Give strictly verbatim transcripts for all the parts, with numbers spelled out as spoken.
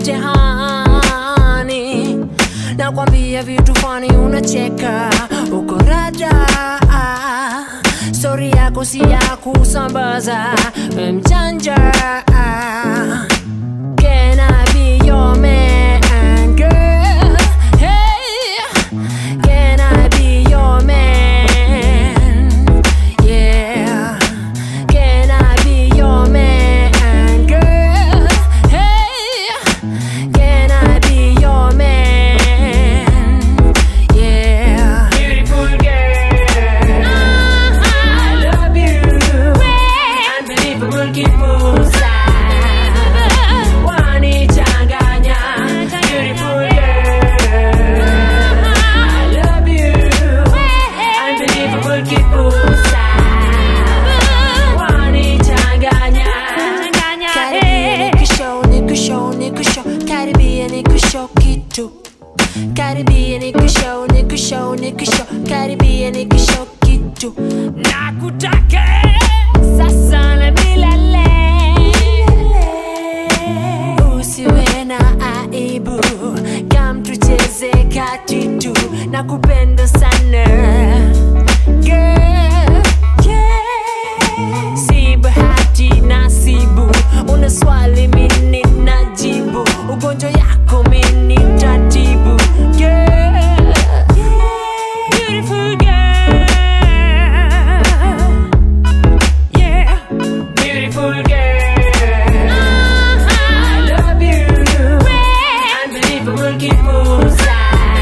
mtihani. Nakwambia vitu fani unacheka uko rada. Story yako si ya kusambaza, we mjanja. Can I be your man, girl? Hey, can I be your man? Yeah, can I be your man, girl? Hey, can I be your man? Yeah, beautiful girl, I love you. Unbelievable kipusa. Caribbean nikushow, nikushow, nikushow, Caribbean nikushow kitu. Nakutaka sasa na milele, usiwe na aibu, kam tucheze katitu. Nakupenda sana girl, yeah. Si bahati nasibu, una swali mimi najibu, ugonjwa yako mimi tatibu. Girl, beautiful girl, yeah, beautiful girl, I love you. Unbelievable kipusa,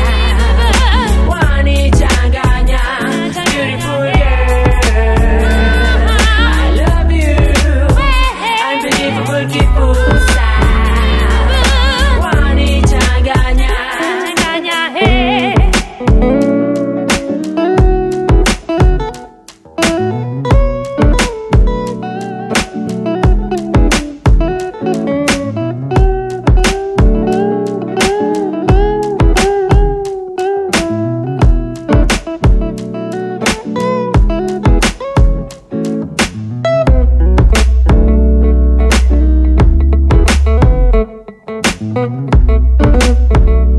wanichanganya. Beautiful girl, I love you. Unbelievable kipusa, wanichanganya. Thank you.